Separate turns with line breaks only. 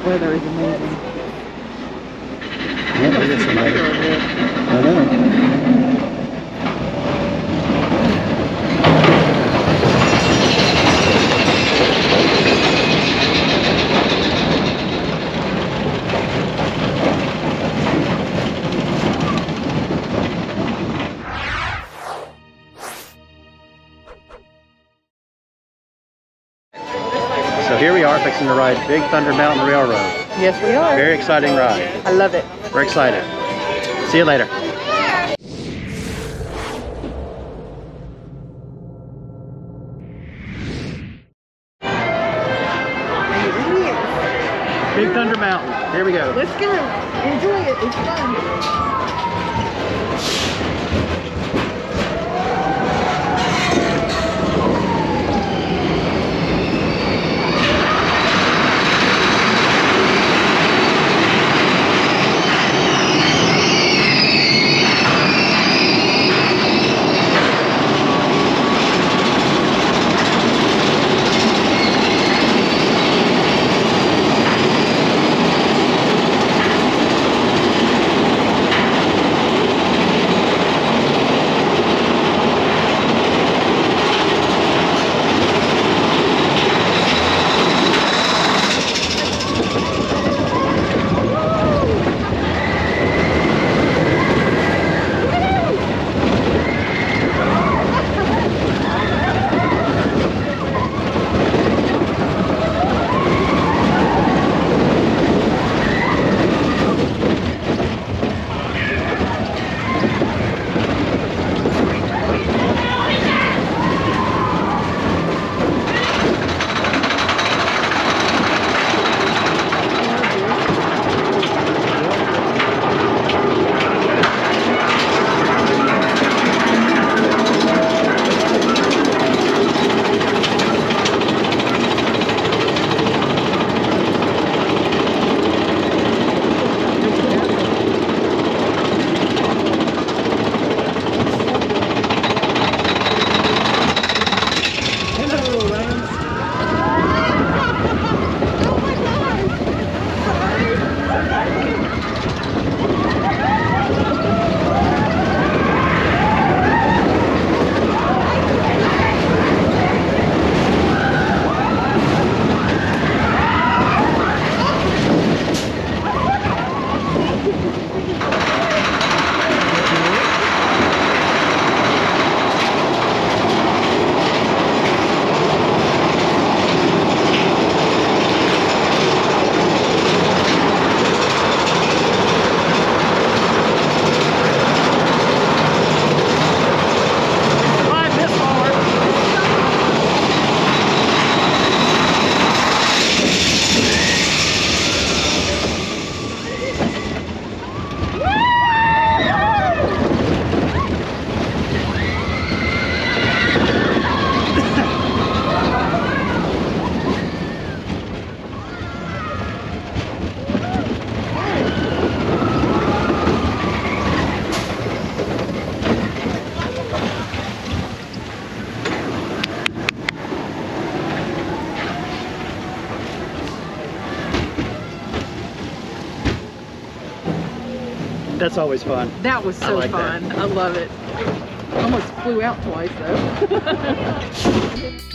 weather is amazing.
Yeah, there is somebody. I know. So here we are fixing to ride Big Thunder Mountain Railroad.
Yes, we are.
Very exciting ride.
I love it.
We're excited. See you later. Big Thunder Mountain. Here we go.
Let's go. Enjoy it. It's fun.
That's always fun.
That was so fun. I love it. Almost flew out twice though.